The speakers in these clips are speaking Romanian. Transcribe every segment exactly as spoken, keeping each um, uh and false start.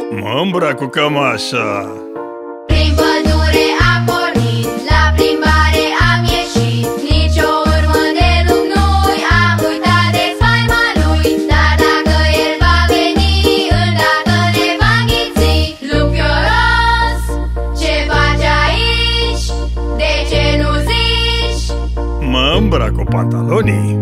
Mă îmbrac cu cămașa. Prin pădure am pornit, la plimbare am ieșit, nici o urmă de lup nu-i, am uitat de faima lui. Dar dacă el va veni, îndată ne va înghiți. Lupioros, ce faci aici? De ce nu zici? Mă îmbrac cu pantalonii.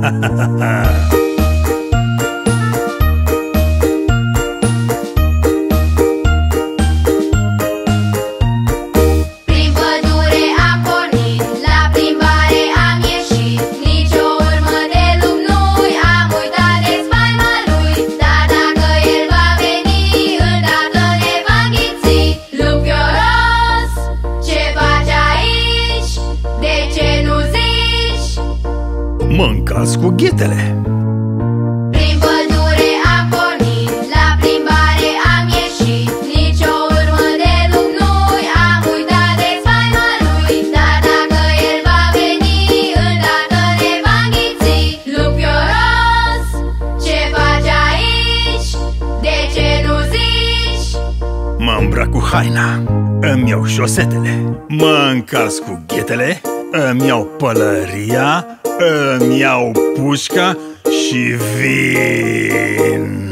Mă încalț cu ghetele. Prin pădure am pornit, la plimbare am ieșit, nici o urmă de lup nu-i, am uitat de faima lui. Dar dacă el va veni, îndată ne va înghiți. Lupioros, ce faci aici? De ce nu zici? Mă îmbrac cu haina, îmi iau șosetele. Mă încalț cu ghetele, îmi iau pălăria, îmi iau pușca și vin.